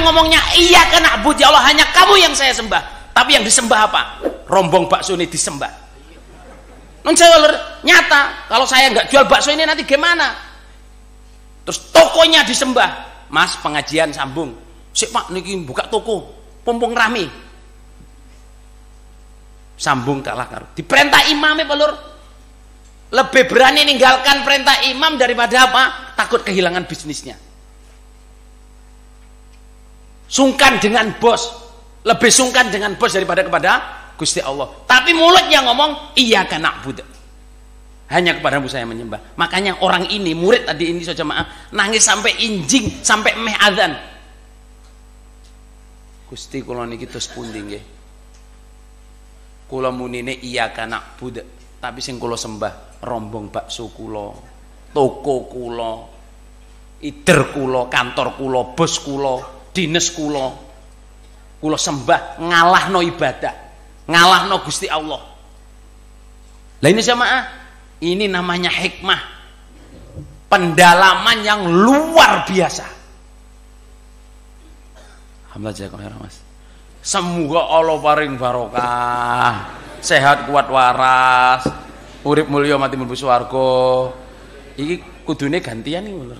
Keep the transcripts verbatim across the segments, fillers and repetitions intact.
ngomongnya iya kena na'budu ya Allah, hanya kamu yang saya sembah. Tapi yang disembah apa? Rombong bakso ini disembah. Non saya nyata, kalau saya nggak jual bakso ini nanti gimana? Terus tokonya disembah. Mas pengajian sambung. Sik Pak niki buka toko, pompong rame. Sambung kalah karo. Diperintah imamnya Pak Lur. Lebih berani ninggalkan perintah imam daripada apa? Takut kehilangan bisnisnya. Sungkan dengan bos, lebih sungkan dengan bos daripada kepada Gusti Allah. Tapi mulutnya ngomong iyyaka na'budu, hanya kepadamu saya menyembah. Makanya orang ini, murid tadi ini saja maaf, nangis sampai injing, sampai meh adzan. Gusti kula niki tos pundi nggih? Kula munine iyyaka na'budu, tapi sing kula sembah rombong bakso kula, toko kula, ider kula, kantor kula, bos kula, dinas kula, kula sembah, ngalahno ibadah, ngalahno Gusti Allah. Lah ini jamaah, ini namanya hikmah, pendalaman yang luar biasa. Alhamdulillah Mas. Semoga Allah paring barokah, sehat kuat waras, urip mulya mati mlebu swarga. Iki kudune gantian iki lho.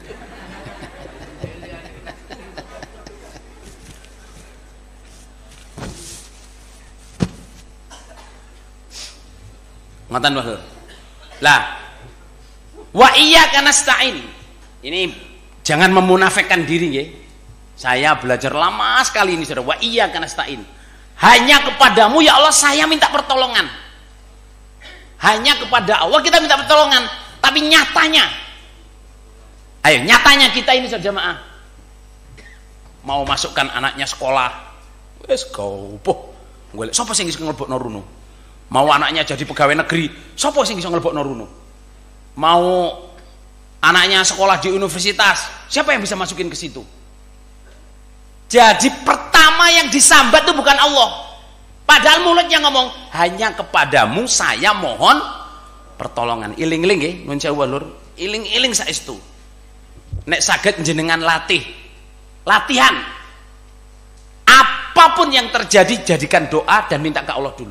Ngoten Pak Lur. Lah, wa iyyaka nasta'in. Ini jangan memunafikkan diri nggih. Saya belajar lama sekali ini Saudara. Wa iyyaka nasta'in. Hanya kepadamu ya Allah saya minta pertolongan. Hanya kepada Allah kita minta pertolongan. Tapi nyatanya, ayo nyatanya kita ini Saudara jamaah mau masukkan anaknya sekolah, wis gopoh. Golek sapa sing iso nglebokno runo? Mau anaknya jadi pegawai negeri, sapa sing iso nglebokno runo? Mau anaknya sekolah di universitas, siapa yang bisa masukin ke situ? Jadi pertama yang disambat itu bukan Allah. Padahal mulutnya ngomong hanya kepadamu saya mohon pertolongan. Iling-iling nggih, nuwun sewu Lur. Iling-iling saestu. Nek saged jenengan latih. Latihan. Apapun yang terjadi jadikan doa dan minta ke Allah dulu.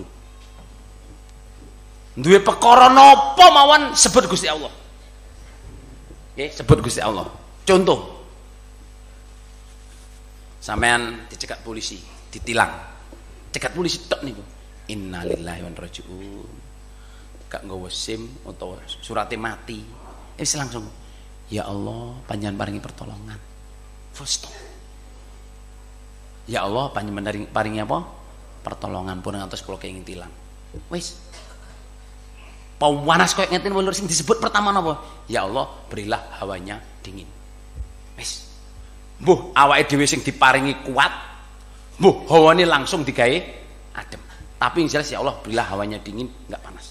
Duwe perkara napa mawon sebut Gusti Allah. Nggih, sebut Gusti Allah. Contoh. Sampean dicegat polisi, ditilang. Cegat polisi tok niku. Innalillahi wa inna ilaihi raji'un. Gak nggawa SIM utawa surate mati. Wis langsung. Ya Allah, panjenengan paringi pertolongan. Full stop. Ya Allah, panjenengan paringi apa? Pertolongan pun ngantos kula kenging tilang. Wis. Pawanas koyo ngeten Lur sing disebut pertama napa? Ya Allah, berilah hawanya dingin. Wis. Mbuh awake dhewe sing diparingi kuat, mbuh hawane langsung digawe adem. Tapi yang jelas ya Allah berilah hawanya dingin, enggak panas.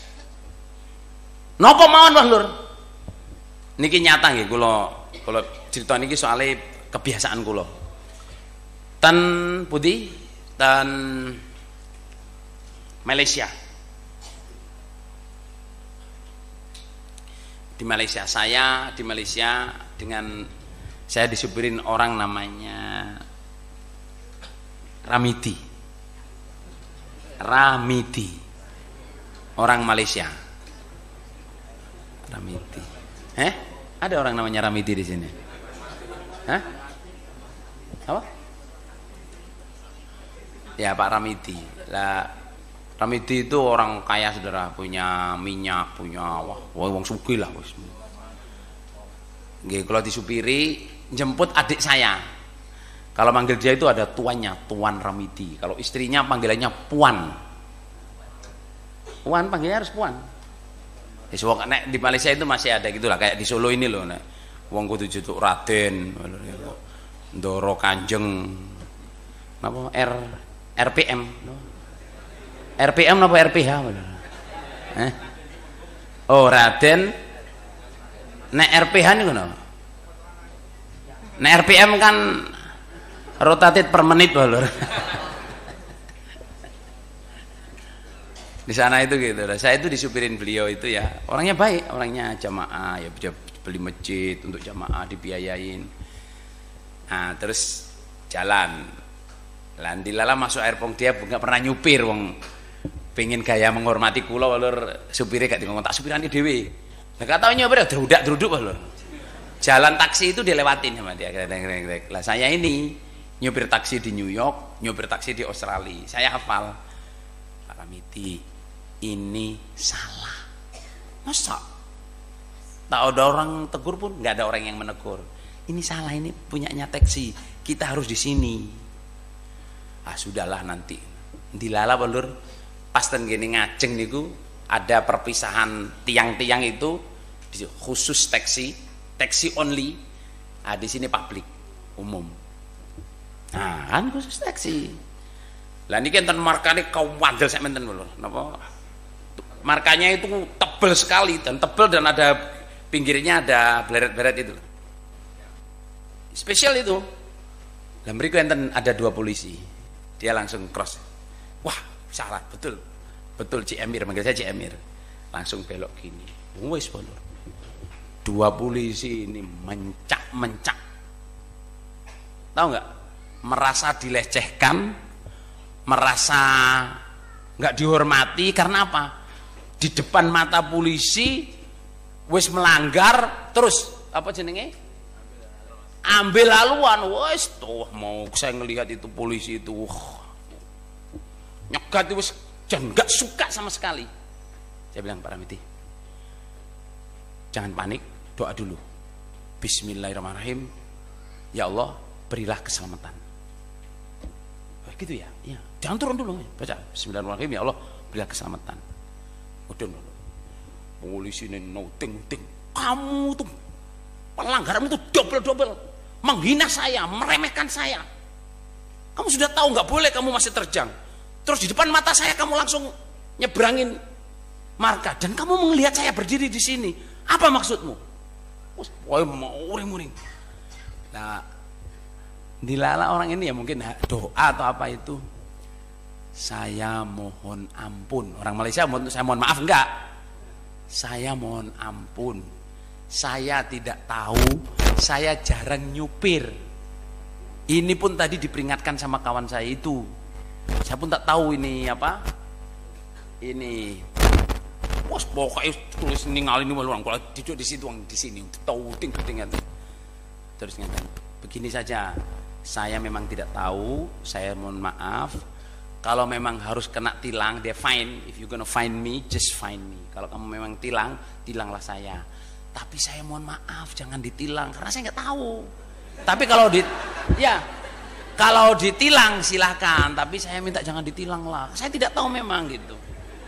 Napa mawon Pak Lur? Niki nyata nggih kula kula crita niki soalé kebiasaan kula. Ten pundi? Ten Malaysia. Di Malaysia saya di Malaysia dengan saya disupirin orang namanya Ramidi. Ramidi. Orang Malaysia. Ramidi. Eh? Ada orang namanya Ramidi di sini? Hah? Apa? Ya Pak Ramidi. Lah Ramidi itu orang kaya Saudara, punya minyak, punya wah, wong sugih lah wis. Nggih, kalau disupiri jemput adik saya. Kalau manggil dia itu ada tuannya, Tuan Ramidi. Kalau istrinya panggilannya Puan. Puan panggilnya harus Puan. Ya, so, nek di Malaysia itu masih ada gitulah, kayak di Solo ini loh, nek wong kudu jutuk Raden, Ndoro Kanjeng, napa R R P M, R P M napa R P H? Eh? Oh Raden, nek R P H niku napa? Nek R P M kan rotated per menit Lur. Di sana itu gitu. Saya itu disupirin beliau itu ya. Orangnya baik, orangnya jamaah ya, beli masjid untuk jamaah dibiayain. Nah, terus jalan. Lah dilala masuk airport dia nggak pernah nyupir wong pengen gaya menghormati kula walur supire gak dikongkon tak supirane dhewe. Lah gak tau nyupir drudak-druduk walur. Jalan taksi itu dilewatin sama dia. Lah saya ini nyupir taksi di New York, nyupir taksi di Australia. Saya hafal. Pak Ramiti, ini salah. Masa? Tak ada orang tegur pun, nggak ada orang yang menegur. Ini salah, ini punyanya taksi. Kita harus di sini. Ah sudahlah nanti. Dilala balur pas ten gini ngajeng niku ada perpisahan tiang-tiang itu khusus taksi, taksi only. Ah di sini publik umum. Nah kan khusus taksi. Lah niki enten markane kaum wadel sak menten lho. Napa? Markanya itu tebel sekali dan tebel dan ada pinggirnya ada bleret-bleret itu. Spesial itu. Lah mriku enten ada dua polisi. Dia langsung cross. Wah, salah, betul. Betul Cik Emir, manggil saya Cik Emir. Langsung belok gini. Wes bolor. Dua polisi ini mencak-mencak. Tahu nggak? Merasa dilecehkan, merasa nggak dihormati karena apa? Di depan mata polisi wis melanggar terus apa jenenge? Ambil haluan. Wes tuh mau saya ngelihat itu polisi itu nyegat itu wis jan nggak suka sama sekali. Saya bilang Pak Ramiti, jangan panik, doa dulu. Bismillahirrahmanirrahim. Ya Allah, berilah keselamatan. Oh, gitu ya? Iya. Jangan turun dulu. Baca Bismillahirrahmanirrahim. Ya Allah, berilah keselamatan. Udah dulu. Polisi ini noting-noting. Kamu tuh pelanggaran itu double-double. Menghina saya, meremehkan saya. Kamu sudah tahu nggak boleh kamu masih terjang. Terus di depan mata saya kamu langsung nyebrangin marka dan kamu melihat saya berdiri di sini. Apa maksudmu? Wah, mau uring-uring. Nah, dilala orang ini ya mungkin doa atau apa itu. Saya mohon ampun. Orang Malaysia saya mohon maaf enggak? Saya mohon ampun. Saya tidak tahu, saya jarang nyupir. Ini pun tadi diperingatkan sama kawan saya itu. Saya pun tak tahu ini apa. Ini bos pokoknya tulis ninggalin ini orang kalau duduk di situ di sini tahu ting-ting. Terus ngatakan, begini saja. Saya memang tidak tahu, saya mohon maaf. Kalau memang harus kena tilang, dia fine. If you gonna find me, just find me. Kalau kamu memang tilang, tilanglah saya. Tapi saya mohon maaf, jangan ditilang karena saya nggak tahu. Tapi kalau di, ya, kalau ditilang silahkan. Tapi saya minta jangan ditilang lah. Saya tidak tahu memang gitu.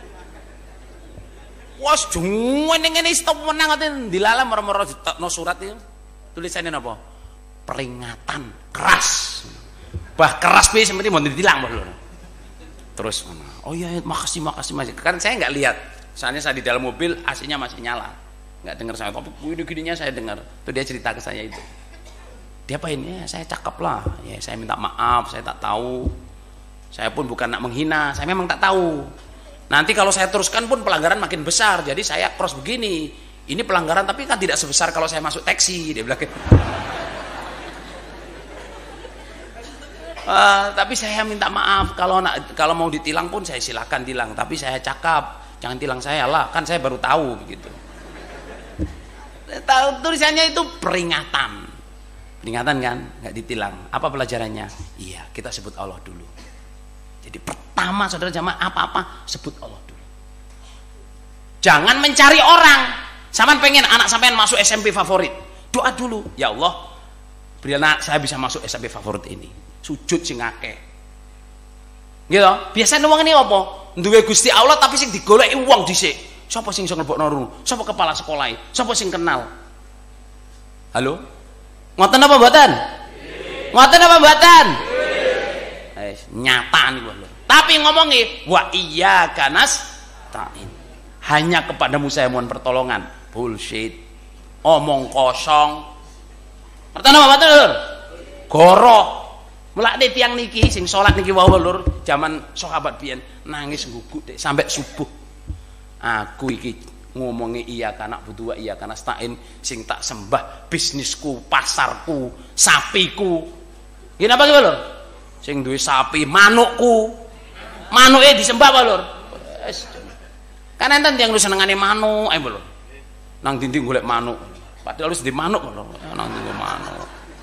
Was, jangan ini stop menang atin dilala merem-merem no surat itu. Tulisannya apa? Peringatan keras. Bah keras be seperti mau ditilang loh. Terus oh iya makasih makasih makasih. Kan saya nggak lihat. Soalnya saya di dalam mobil A C-nya masih nyala. Nggak dengar saya tapi gini-gininya saya dengar. Itu dia cerita ke saya itu. Dia apa ini? Ya, saya cakap lah. Ya saya minta maaf, saya tak tahu. Saya pun bukan nak menghina, saya memang tak tahu. Nanti kalau saya teruskan pun pelanggaran makin besar. Jadi saya cross begini. Ini pelanggaran tapi kan tidak sebesar kalau saya masuk taksi. Dia bilang. Uh, tapi saya minta maaf kalau nak, kalau mau ditilang pun saya silakan tilang, tapi saya cakap jangan tilang saya lah, kan saya baru tahu begitu. Tahu tulisannya itu peringatan, peringatan kan, nggak ditilang. Apa pelajarannya? Iya, kita sebut Allah dulu. Jadi pertama saudara jamaah apa-apa sebut Allah dulu. Jangan mencari orang. Sampean pengen anak sampean masuk S M P favorit, doa dulu, ya Allah, berilah saya bisa masuk S M P favorit ini. Sujud sing akeh. Gitu. Biasane wong ini apa? Duwe Gusti Allah tapi sing digoleki wong dhisik. Sapa sing iso mlebokno rono? Sapa kepala sekolahe? Sapa sing kenal? Halo? Ngoten apa mboten? Ngoten apa mboten? Wis nyata niku lho. Tapi ngomongi wa iyyaka nasta'in. Hanya kepadamu saya mohon pertolongan. Bullshit. Omong kosong. Ngoten apa mboten? Goroh. Mulane tiang niki sing salat niki wau lur, zaman sahabat biyen nangis guguk dek sampai subuh. Aku iki ngomongi iya kana butuh iya kana stain sing tak sembah bisnisku, pasarku, sapiku. Gini apa gitu lho? Sing duwe sapi, manukku. Manuke disembah apa lho? Wis. Kan enten tiyang lu senengane manuk, ae lho. Nang dinding golek manuk. Padahal wis di manuk lho, nang dinding manuk.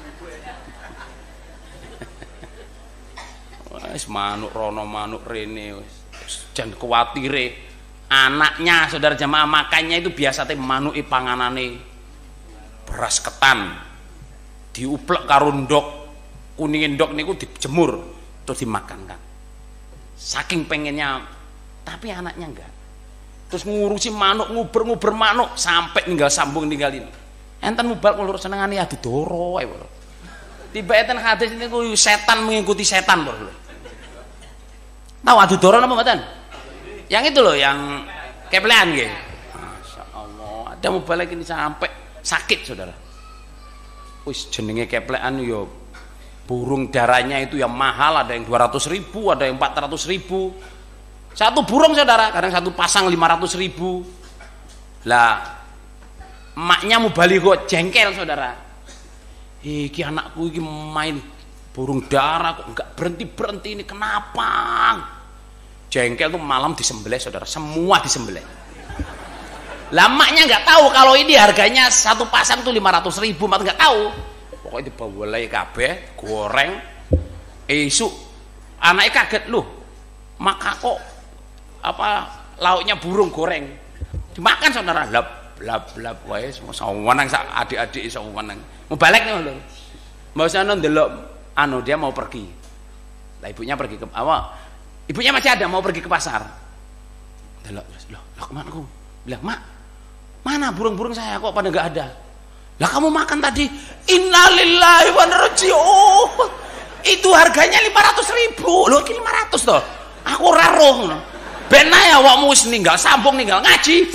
Wis manuk rono manuk rene wis. Jan kuwatire anaknya saudara jamaah makannya itu biasa teh manuke panganane beras ketan diuplek karo ndok kuning ndok niku dijemur terus dimakan kan saking pengennya tapi anaknya enggak terus ngurusi manuk nguber-nguber manuk sampai ninggal sambung ninggalin enten mubal kulur senengane adu doro ae lho tiba enten hadis niku setan mengikuti setan lho tahu adu doro napa mboten yang itu loh yang keplean gitu. Masya Allah ada mubalik ini sampai sakit saudara wis jenenge keplean yo burung darahnya itu yang mahal ada yang dua ratus ribu ada yang empat ratus ribu satu burung saudara kadang satu pasang lima ratus ribu lah emaknya mubalik kok jengkel saudara iki anakku iki main burung darah kok enggak berhenti-berhenti ini kenapa jengkel tuh malam disembelih saudara semua disembelih lamaknya nggak tahu kalau ini harganya satu pasang tuh lima ratus ribu mak nggak tahu pokoknya dibawalai kabeh goreng esuk anaknya kaget loh maka kok apa lauknya burung goreng dimakan saudara lap lap lap wae semua sawanang adik-adik sawanang mau balik nih loh mau sana ndelok anu dia mau pergi lah ibunya pergi ke awak ibunya masih ada mau pergi ke pasar. Loh, loh, loh kemana aku? Bilang, mak, mana burung-burung saya kok pada nggak ada? Lah kamu makan tadi, innalillahi wa inna ilaihi raji'un. Itu harganya lima ratus ribu. Loh, lima ratus toh. Aku raruh. Ben ae awakmu wis ninggal sambung ninggal ngaji.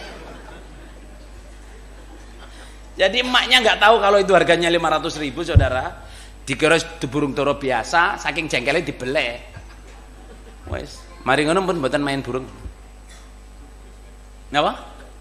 Jadi emaknya nggak tahu kalau itu harganya lima ratus ribu, saudara. Dikira burung doro biasa, saking jengkelnya dibeleh. Wes, mari ngono pun mboten main burung. Napa?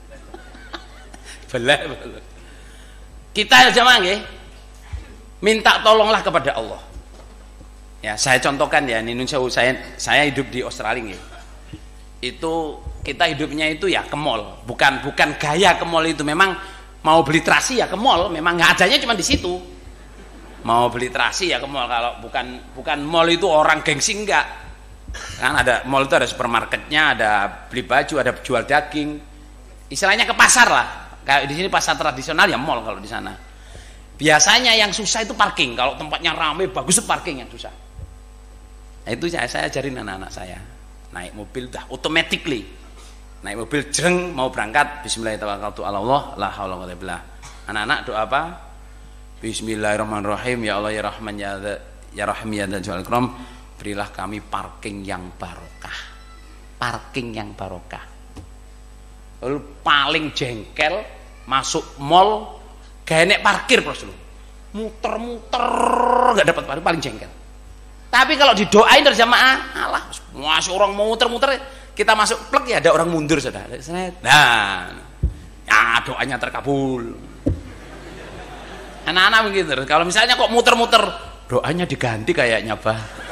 Beleh. Kita jamaah nggih minta tolonglah kepada Allah. Ya, saya contohkan ya, Indonesia saya saya hidup di Australia nggih. Itu kita hidupnya itu ya ke mall, bukan bukan gaya ke mall itu memang mau beli terasi ya ke mall, memang nggak adanya cuma di situ. Mau beli terasi ya ke mall kalau bukan bukan mall itu orang gengsi enggak. Kan ada mall itu ada supermarketnya, ada beli baju, ada jual daging. Istilahnya ke pasar lah. Kayak di sini pasar tradisional ya mall kalau di sana. Biasanya yang susah itu parking. Kalau tempatnya ramai bagus itu parking yang susah. Nah, itu saya saya ajarin anak-anak saya. Naik mobil dah automatically. Naik mobil jreng mau berangkat bismillahirrahmanirrahim la haula wala quwwata illa billah. Anak-anak doa apa? Bismillahirrahmanirrahim ya Allah ya Rahman ya ya Rahim ya Dzal Ikram. Berilah kami parking yang barokah, parking yang barokah. Lalu paling jengkel masuk mall, gak enek parkir bos lu, muter-muter gak dapat parkir paling jengkel. Tapi kalau didoain dari jamaah, alah, masih orang mau muter-muter, kita masuk plek ya ada orang mundur saudara. Nah, ya doanya terkabul. Anak-anak begitu. Kalau misalnya kok muter-muter, doanya diganti kayaknya bah.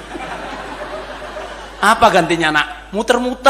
Apa gantinya nak? Muter-muter.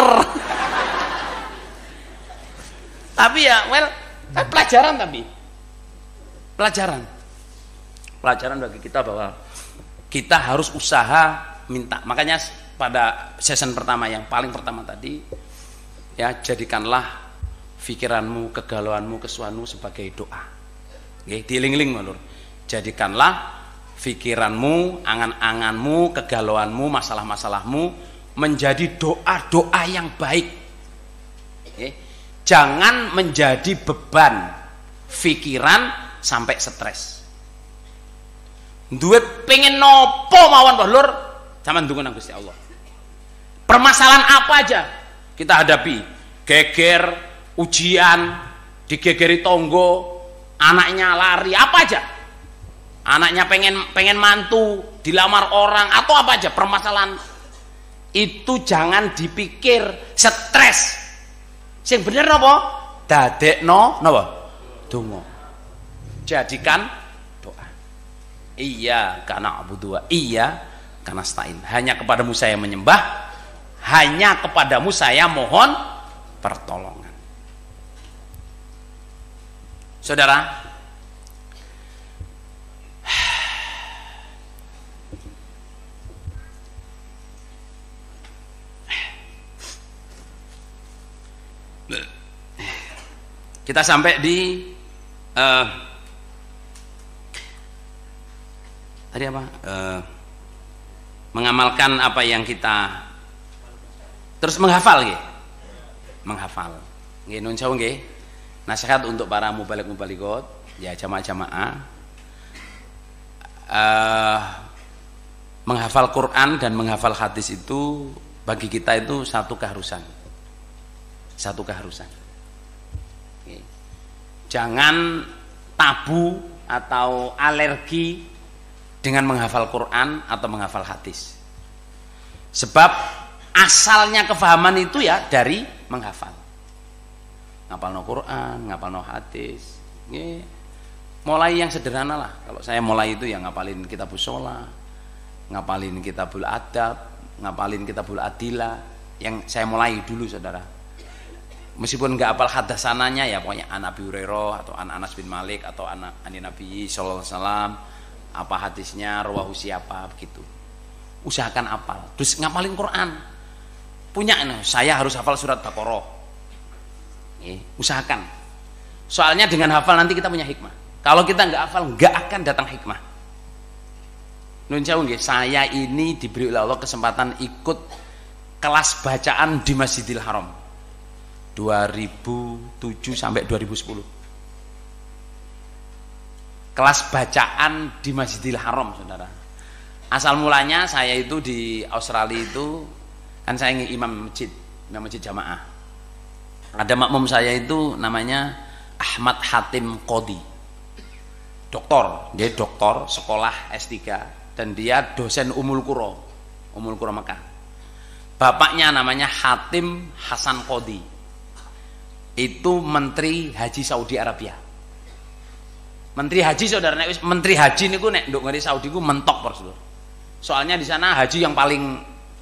Tapi ya, well, kan pelajaran tapi pelajaran, pelajaran bagi kita bahwa kita harus usaha minta. Makanya pada season pertama yang paling pertama tadi, ya jadikanlah pikiranmu, kegalauanmu, kesuanmu sebagai doa. Oke, dieling-eling Lur. Jadikanlah pikiranmu, angan-anganmu, kegalauanmu, masalah-masalahmu menjadi doa-doa yang baik. Oke. Jangan menjadi beban pikiran sampai stres. Duit pengen nopo mawon Mbah Lur, zaman ndonga nang Gusti Allah. Permasalahan apa aja kita hadapi, geger, ujian, digegeri tonggo, anaknya lari, apa aja. Anaknya pengen pengen mantu, dilamar orang atau apa aja permasalahan itu jangan dipikir stres. Sing bener napa? Dadekno napa? Donga. Jadikan doa. Iyyaka na'budu wa iyyaka nasta'in. Hanya kepadamu saya menyembah, hanya kepadamu saya mohon pertolongan. Saudara, kita sampai di uh, tadi apa? Uh, mengamalkan apa yang kita terus menghafal, nggih. Menghafal. Nggih nun sewu nggih. Nasihat untuk para mubalik-mubalikot, ya jamaah-jamaah. Uh, menghafal Quran dan menghafal hadis itu bagi kita itu satu keharusan. Satu keharusan. Jangan tabu atau alergi dengan menghafal Quran atau menghafal hadis. Sebab asalnya kefahaman itu ya dari menghafal. Ngapalno Quran, ngapalno hadis. Nggih. Mulai yang sederhana lah. Kalau saya mulai itu ya ngapalin kitabus shalah, ngapalin kitabul adab, ngapalin kitabul adilah. Yang saya mulai dulu, saudara. Meskipun nggak apal hadasananya ya pokoknya an Abi Hurairah atau an Anas bin Malik atau an ani Nabi sallallahu alaihi wasallam, apa hadisnya, rawahu siapa, begitu. Usahakan apal. Terus ngapalin Quran. Punya nih, saya harus hafal surat Baqarah. Eh, usahakan. Soalnya dengan hafal nanti kita punya hikmah. Kalau kita nggak hafal nggak akan datang hikmah. Nun jauh nggih, saya ini diberi oleh Allah kesempatan ikut kelas bacaan di Masjidil Haram. dua ribu tujuh sampai dua ribu sepuluh. Kelas bacaan di Masjidil Haram, saudara. Asal mulanya saya itu di Australia itu kan saya imam masjid, imam masjid jamaah. Ada makmum saya itu namanya Ahmad Hatim Qodi. Doktor, dia doktor sekolah S tiga dan dia dosen Umul Qura, Umul Qura Mekah. Bapaknya namanya Hatim Hasan Qodi. Itu Menteri Haji Saudi Arabia. Menteri Haji, saudara, nek Menteri Haji niku nek nduk ngeri Saudi ku mentok, Bro. Soalnya di sana haji yang paling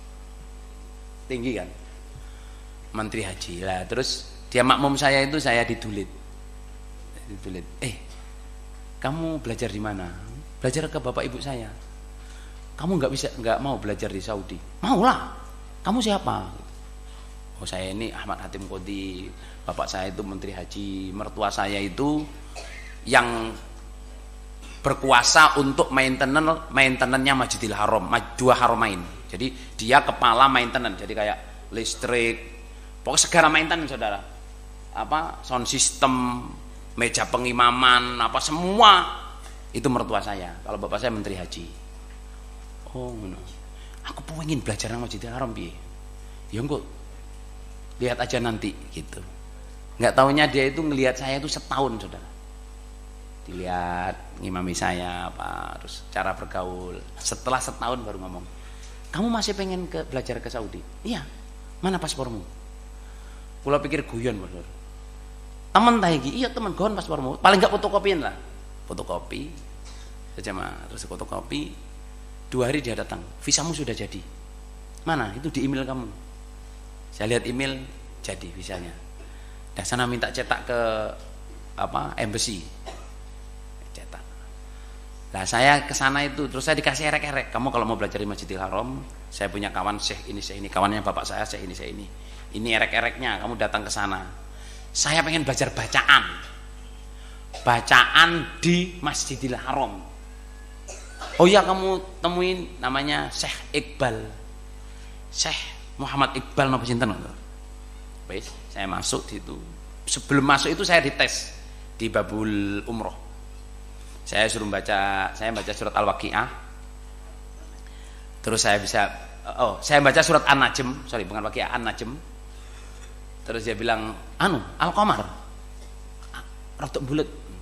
tinggi kan. Menteri Haji. Lah terus dia makmum saya itu saya didulit. Didulit. Eh, kamu belajar di mana? Belajar ke bapak ibu saya. Kamu nggak bisa nggak mau belajar di Saudi? Maulah. Kamu siapa? Oh, saya ini Ahmad Hatim Qodi. Bapak saya itu Menteri Haji, mertua saya itu yang berkuasa untuk maintenance maintenance-nya Masjidil Haram, dua haramain. Jadi dia kepala maintenance, jadi kayak listrik, pokoknya segala maintenance, saudara. Apa sound system, meja pengimaman, apa semua itu mertua saya. Kalau bapak saya Menteri Haji. Oh, no. Aku pengen belajar nang Masjidil Haram piye? Ya engko lihat aja nanti gitu. Nggak taunya dia itu ngelihat saya itu setahun, saudara. Dilihat ngimami saya apa, terus cara bergaul. Setelah setahun baru ngomong, kamu masih pengen ke belajar ke Saudi? Iya. Mana paspormu? Kula pikir guyon, Bro. Temen ta iki? Iya temen, gon paspormu. Paling nggak fotokopiin lah. Fotokopi. Saja mah, terus fotokopi. Dua hari dia datang. Visamu sudah jadi. Mana? Itu di email kamu. Saya lihat email, jadi visanya. Dan sana minta cetak ke apa embassy, cetak. Nah saya ke sana itu, terus saya dikasih erek-erek. Kamu kalau mau belajar di Masjidil Haram, saya punya kawan syekh ini, syekh ini, kawannya bapak saya, syekh ini, syekh ini. Ini erek-ereknya, kamu datang ke sana. Saya pengen belajar bacaan, bacaan di Masjidil Haram. Oh ya, kamu temuin namanya Syekh Iqbal, Syekh Muhammad Iqbal napa sinten? Wes, saya masuk di itu. Sebelum masuk itu saya dites di babul umroh. Saya suruh baca, saya baca surat Al-Waqiah. Terus saya bisa, oh, saya baca surat An-Najm, sorry bukan Waqiah, An-Najm. Terus dia bilang, anu, Al-Qamar. Rotok bulet.